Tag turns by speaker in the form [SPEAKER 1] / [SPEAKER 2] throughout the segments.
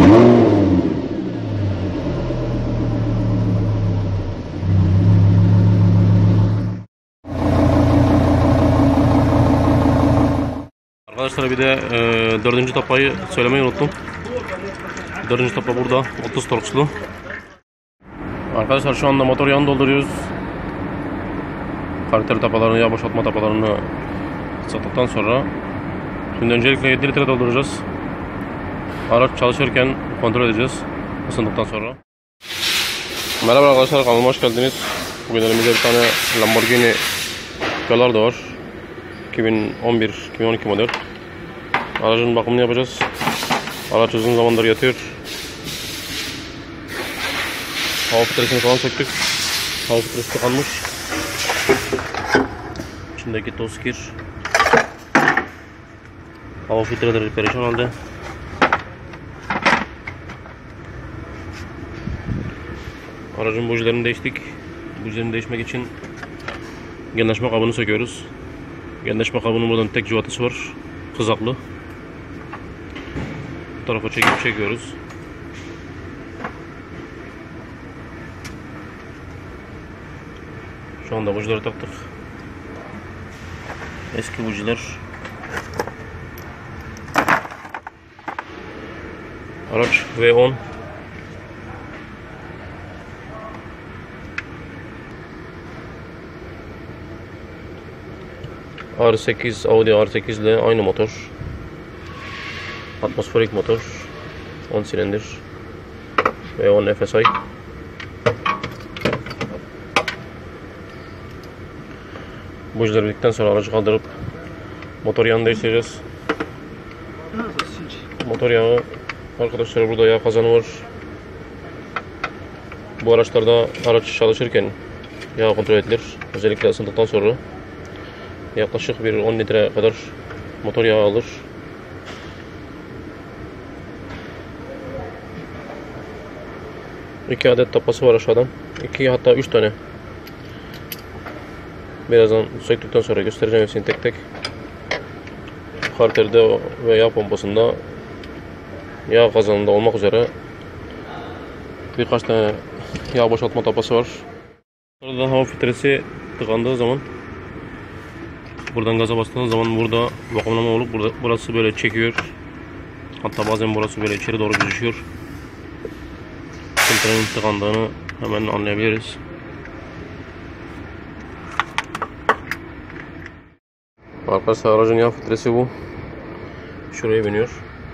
[SPEAKER 1] Arkadaşlar bir de dördüncü tapayı söylemeyi unuttum. Dördüncü tapa burada 30 torkslu. Arkadaşlar şu anda motor yağını dolduruyoruz. Kaliteli tapalarını, yağ boşaltma tapalarını sattıktan sonra şimdi öncelikle 7 litre dolduracağız. Araç çalışırken kontrol edeceğiz ısındıktan sonra. Merhaba arkadaşlar, kanalıma hoş geldiniz. Bugün elimizde bir tane Lamborghini Gallardo var. 2011-2012 model. Aracın bakımını yapacağız. Araç uzun zamandır yatıyor. Hava filtresini falan söktük. Hava filtresi tıkanmış. İçindeki toz kir. Hava filtreleri perişan halde. Aracın bujilerini değiştik. Bujilerini değişmek için genleşme kabını söküyoruz. Genleşme kabının buradan tek cıvatası var. Kızaklı. Bu tarafa çekip çekiyoruz. Şu anda bujileri taktık. Eski bujiler. Araç V10. R8 Audi R8 ile aynı motor. Atmosferik motor. 10 silindir. V10 FSI. Bujileri bittikten sonra aracı kaldırıp motor yağını değiştireceğiz. Motor yağı arkadaşlar, burada yağ kazanı var. Bu araçlarda araç çalışırken yağ kontrol edilir. Özellikle ısındıktan sonra yaklaşık bir 10 litre kadar motor yağı alır. İki adet tapası var aşağıdan. 2 hatta 3 tane. Birazdan söktükten sonra göstereceğim hepsini tek tek. Karterde ve yağ pompasında, yağ kazanında olmak üzere birkaç tane yağ boşaltma tapası var. Burada hava filtresi tıkandığı zaman, buradan gaza bastığınız zaman burada vakumlama olup burası böyle çekiyor. Hatta bazen burası böyle içeri doğru düşüyor. Filtrenin tıkandığını hemen anlayabiliriz. Arkadaşlar aracın yağ filtresi bu. Şuraya biniyor.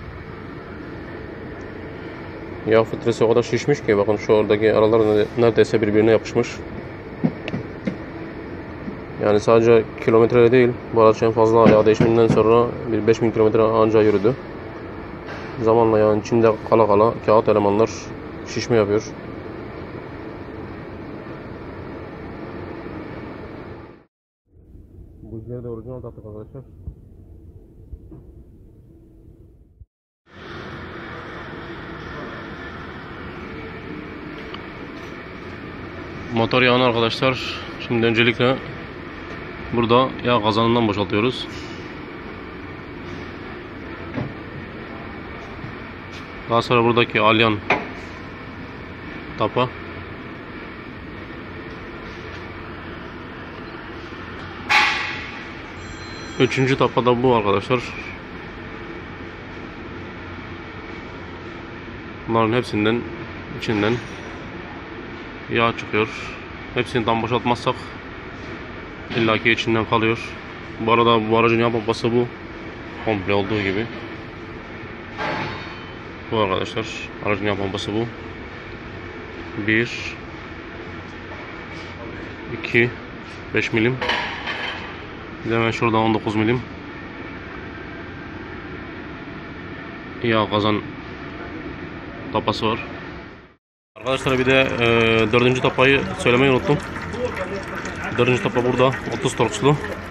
[SPEAKER 1] Yağ filtresi o kadar şişmiş ki bakın şu oradaki aralar neredeyse birbirine yapışmış. Yani sadece kilometre değil, bu araç en fazla yağ değişiminden sonra bir 5000 kilometre anca yürüdü. Zamanla yağın içinde kala kala kağıt elemanlar şişme yapıyor. Bujileri de orijinal taktık arkadaşlar. Motor yağını arkadaşlar şimdi öncelikle burada yağ kazanından boşaltıyoruz. Daha sonra buradaki alyan tapa. Üçüncü tapa da bu arkadaşlar. Bunların hepsinden içinden yağ çıkıyor. Hepsini tam boşaltmazsak illaki içinden kalıyor. Bu arada bu aracın yağ pompası bu. Komple olduğu gibi. Bu arkadaşlar aracın yağ pompası bu. 1 2 5 milim. Bir de hemen şurada 19 milim yağ kazan tapası var. Arkadaşlar bir de dördüncü tapayı söylemeyi unuttum. Dördüncü tapa burada 30 torkslu.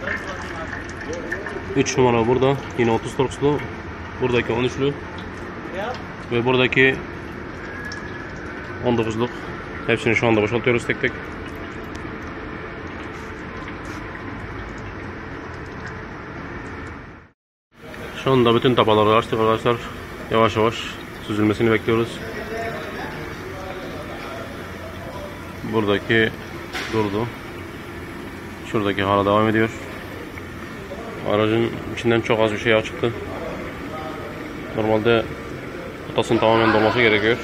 [SPEAKER 1] 3 numara burada yine 30 torkslu. Buradaki 13'lü ve buradaki 19'luk. Hepsini şu anda boşaltıyoruz tek tek. Şu anda bütün tapaları açtık arkadaşlar. Yavaş yavaş süzülmesini bekliyoruz. Buradaki durdu. Şuradaki hala devam ediyor. Aracın içinden çok az bir şey çıktı. Normalde potasın tamamen dolması gerekiyor.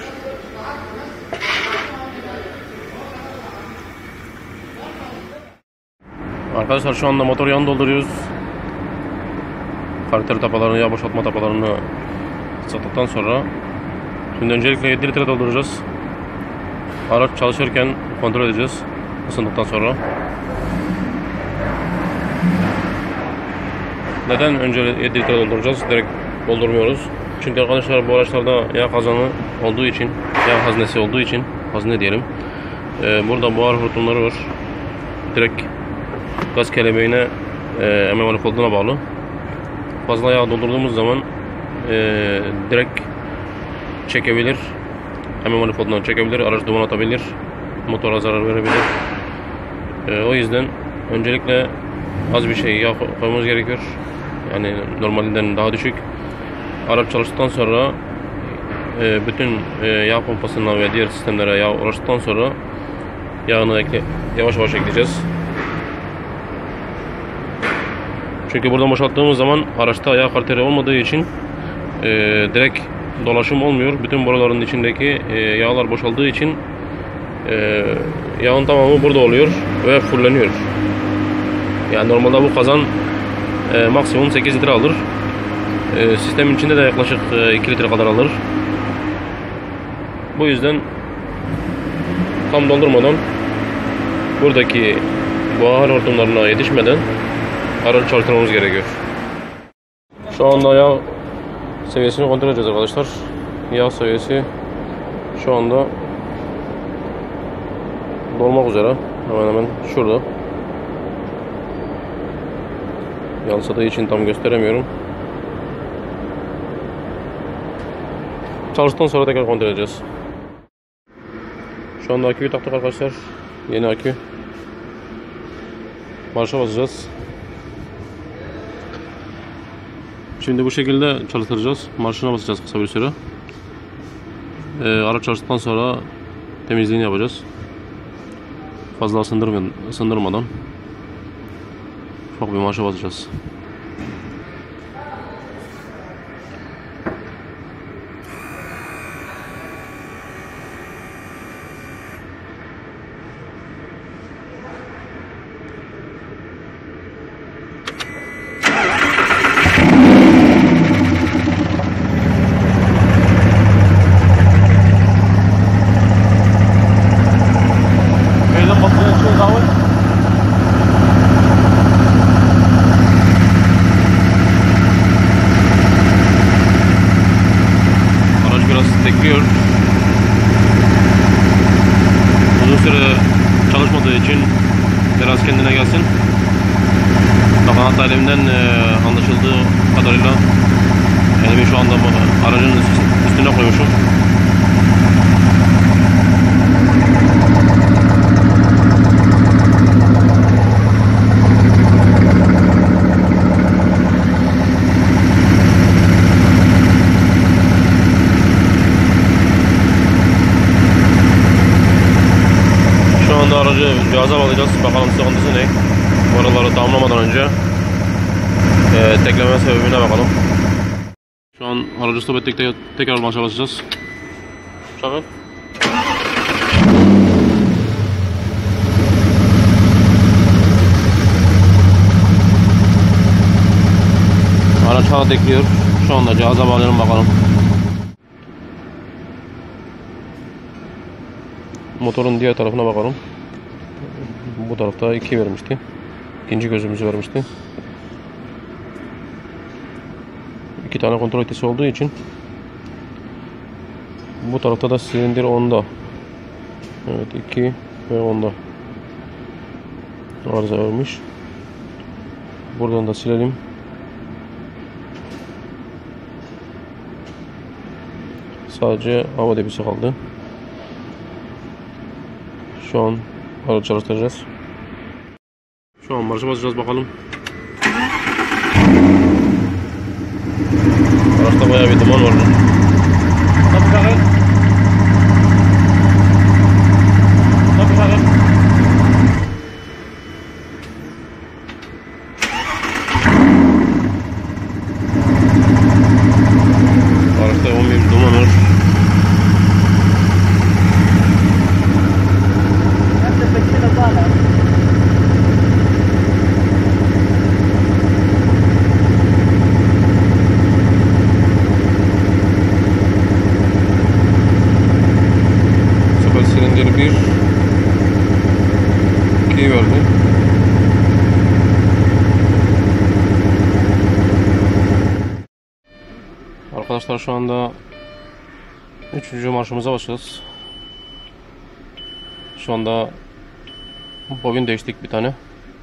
[SPEAKER 1] Arkadaşlar şu anda motor yağını dolduruyoruz. Kaliteli tapalarını, yağ boşaltma tapalarını sattıktan sonra şimdi öncelikle 7 litre dolduracağız. Araç çalışırken kontrol edeceğiz ısındıktan sonra. Neden önce 7 litre dolduracağız? Direkt doldurmuyoruz. Çünkü arkadaşlar bu araçlarda yağ kazanı olduğu için, yağ haznesi olduğu için, hazne diyelim. Burada buhar hortumları var. Direkt gaz kelebeğine emme manifolduna bağlı. Fazla yağ doldurduğumuz zaman direkt çekebilir. Emme manifoldundan çekebilir, araç duman atabilir, motora zarar verebilir. O yüzden öncelikle az bir şey yağ koymamız gerekiyor. Yani normalinden daha düşük. Araç çalıştıktan sonra bütün yağ pompasına ve diğer sistemlere yağ ulaştıktan sonra yağını yavaş yavaş ekleyeceğiz. Çünkü buradan boşalttığımız zaman araçta yağ kaliteli olmadığı için direkt dolaşım olmuyor. Bütün boruların içindeki yağlar boşaldığı için yağın tamamı burada oluyor ve fulleniyor. Yani normalde bu kazan maksimum 8 litre alır. Sistemin içinde de yaklaşık 2 litre kadar alır. Bu yüzden tam doldurmadan buradaki buhar hortumlarına yetişmeden aracı çalıştırmamız gerekiyor. Şu anda yağ seviyesini kontrol edeceğiz arkadaşlar. Yağ seviyesi şu anda dolmak üzere. Hemen şurada. Yansıdığı için tam gösteremiyorum. Çalıştıktan sonra tekrar kontrol edeceğiz. Şu anda aküyü taktık arkadaşlar. Yeni akü. Marşa basacağız. Şimdi bu şekilde çalıştıracağız. Marşına basacağız kısa bir süre. Araç çalıştıktan sonra temizliğini yapacağız. Fazla ısındırmadan ufak bir marşa basacağız. Araç biraz tekliyor. Uzun süre çalışmadığı için biraz kendine gelsin. Kafanat talimden anlaşıldığı kadarıyla elimi şu anda aracın üstüne koymuşum. Aracı cihaza bağlayacağız. Bakalım sıkıntısı ne? Oraları tamamlamadan önce tekleme sebebine bakalım. Şu an aracı stop ettik, tekrar marşa basacağız. Şakal. Araç hala tekliyor. Şu anda cihaza bağlayalım bakalım. Motorun diğer tarafına bakalım. Bu tarafta 2 vermişti. İkinci gözümüzü vermişti. 2 tane kontrol ünitesi olduğu için bu tarafta da silindir 10'da. Evet, 2 ve 10'da arıza vermiş. Buradan da silelim. Sadece hava debisi kaldı. Şu an aracı çalıştıracağız. Şu an marşa basacağız bakalım. Araçta bayağı bir duman var. 1 2 verdi. Arkadaşlar şu anda 3. marşımıza başlıyoruz. Şu anda bobin değiştik bir tane.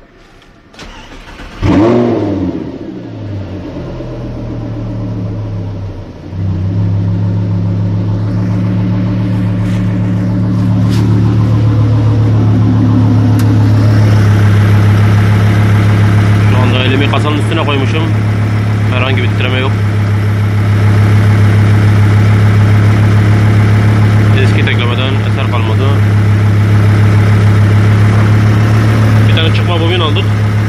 [SPEAKER 1] Şu anda elimi kasanın üstüne koymuşum. Herhangi bir titreme yok. Eski teklemeden eser kalmadı. Bir tane çıkma bobin aldık.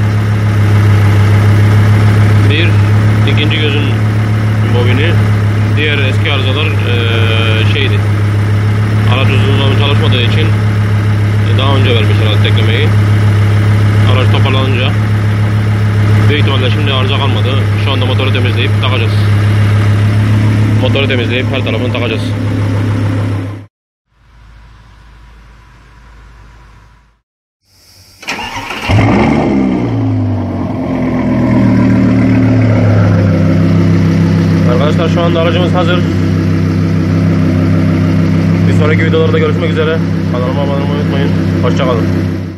[SPEAKER 1] İkinci gözün bobini. Diğer eski arızalar şeydi. Araç uzun zaman çalışmadığı için daha önce vermişler teklemeyi. Araç toparlanınca büyük ihtimalle şimdi arıza kalmadı. Şu anda motoru temizleyip takacağız. Motoru temizleyip her tarafını takacağız. Arkadaşlar şu anda aracımız hazır. Bir sonraki videolarda görüşmek üzere. Kanalıma abone olmayı unutmayın. Hoşça kalın.